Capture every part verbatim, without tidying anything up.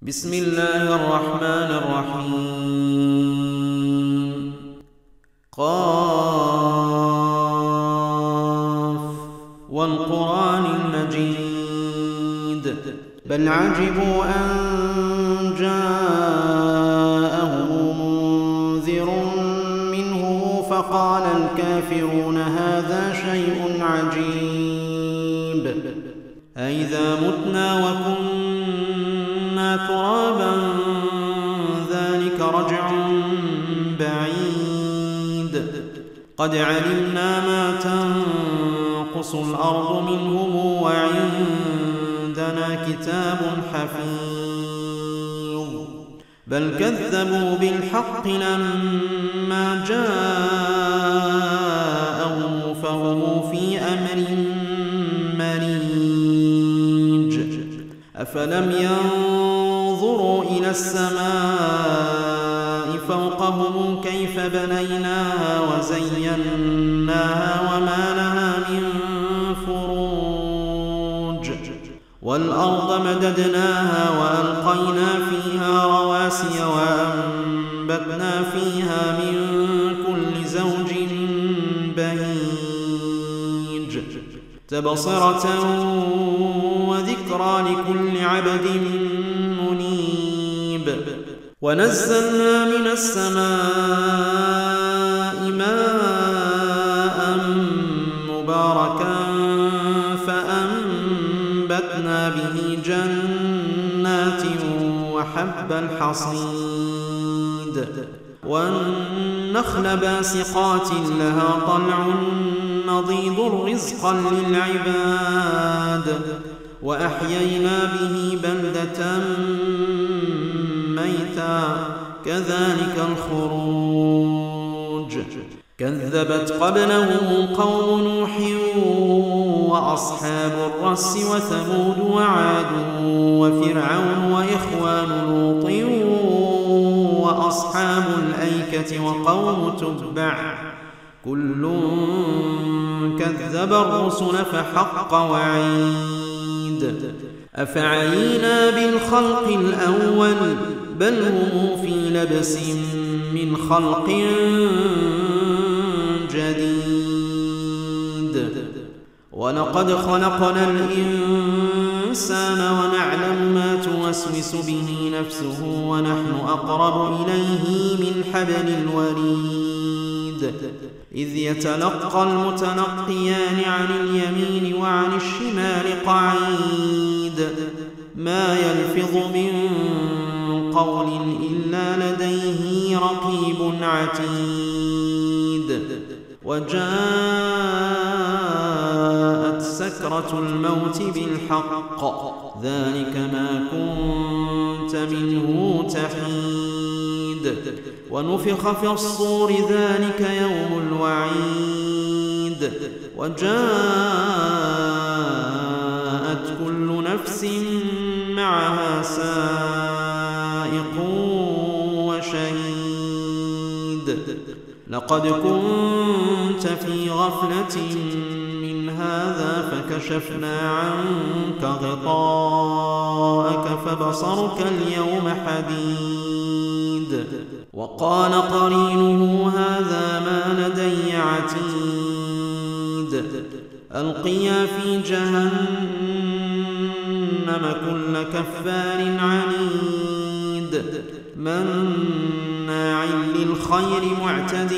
بسم الله الرحمن الرحيم. قاف والقرآن المجيد بل عجبوا أن جاءهم منذر منهم فقال الكافرون هذا شيء عجيب أإذا متنا وكنا ترابا ذلك رجع بعيد قد علمنا ما تنقص الأرض منهم وعندنا كتاب حفيظ بل كذبوا بالحق لما جاءهم فهم في أمر مريج أفلم ينظروا إلى السماء فوقهم كيف بنيناها وزيناها وما لها من فروج والأرض مددناها وألقينا فيها رواسي وأنبتنا فيها من كل زوج بهيج تبصرة وذكرى لكل عبد منيب ونزلنا من السماء ماء مباركا فأنبتنا به جنات وحب الحصيد والنخل باسقات لها طلع نضيد رزقا للعباد وأحيينا به بلدة ميتا كذلك الخروج كذبت قبلهم قوم نوح وأصحاب الرس وثمود وعاد وفرعون وإخوان لوط وأصحاب الأيكة وقوم تبع كل كذب الرسل فحق وعيد أفعينا بالخلق الأول بل هم في لبس من خلق جديد ولقد خلقنا الإنسان ونعلم ما توسوس به نفسه ونحن أقرب إليه من حبل الوريد إذ يتلقى المتلقيان عن اليمين وعن الشمال قعيد ما يلفظ من قول إلا لديه رقيب عتيد وجاءت سكرة الموت بالحق ذلك ما كنت منه تحيد ونفخ في الصور ذلك يوم الوعيد وجاءت كل نفس معها سائق وشهيد لقد كنت في غفلة من هذا فكشفنا عنك غطاءك فبصرك اليوم حديد وقال قرينه هذا ما لدي عتيد ألقيا في جهنم كل كفار عنيد مناع للخير معتد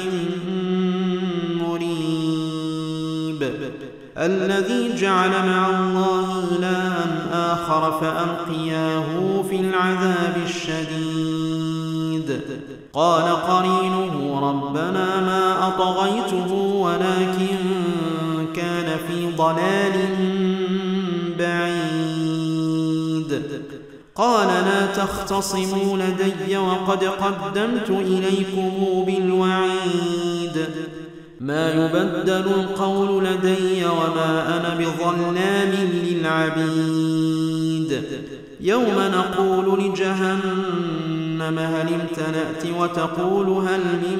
مريب الذي جعل مع الله إلها آخر فألقياه في العذاب الشديد قال قرينه ربنا ما أطغيته ولكن كان في ضلال بعيد قال لا تختصموا لدي وقد قدمت إليكم بالوعيد ما يبدل القول لدي وما أنا بظلام للعبيد يوم نقول لجهنم هل امتلأت وتقول هل من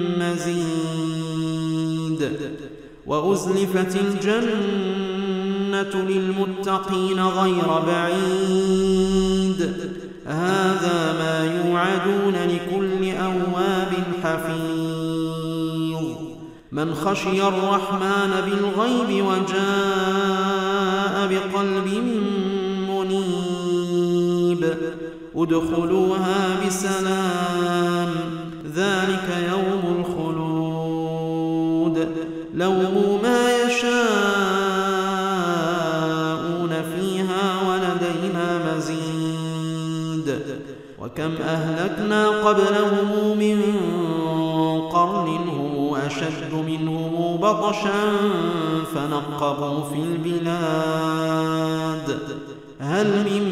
مزيد وأزلفت الجنة للمتقين غير بعيد هذا ما يوعدون لكل أواب حفيظ من خشي الرحمن بالغيب وجاء بقلب منيب ادخلوها بسلام ذلك يوم الخلود لهم ما يشاءون فيها ولدينا مزيد وكم أهلكنا قبلهم من قرن هم أشد منهم بطشا فنقبوا في البلاد هل من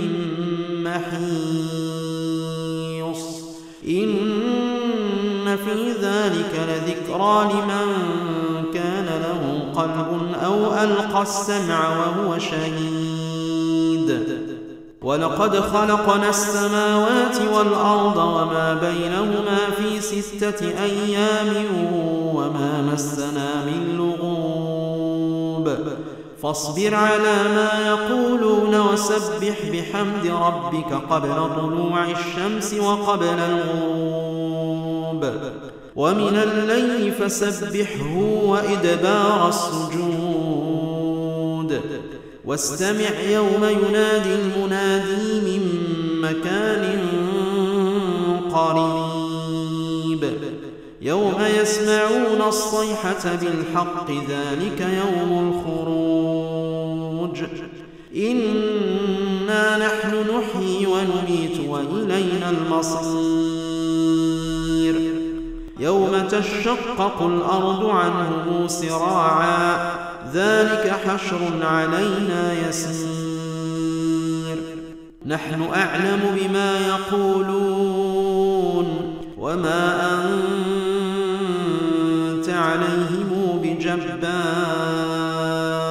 محيص إن في ذلك لذكرى لمن كان له قلب أو ألقى السمع وهو شهيد ولقد خلقنا السماوات والأرض وما بينهما في ستة أيام وما مسنا من لغوب فاصبر على ما يقولون وسبح بحمد ربك قبل طلوع الشمس وقبل الغروب ومن الليل فسبحه وإدبار السجود واستمع يوم ينادي المنادي من مكان قريب يوم يسمعون الصيحة بالحق ذلك يوم الخروج إنا نحن نحيي ونميت وإلينا المصير يوم تشقق الأرض عنهم سراعا ذلك حشر علينا يسير نحن أعلم بما يقولون وما أنت عليهم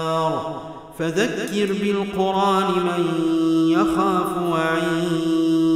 بجبار فذكر بالقرآن من يخاف وعيد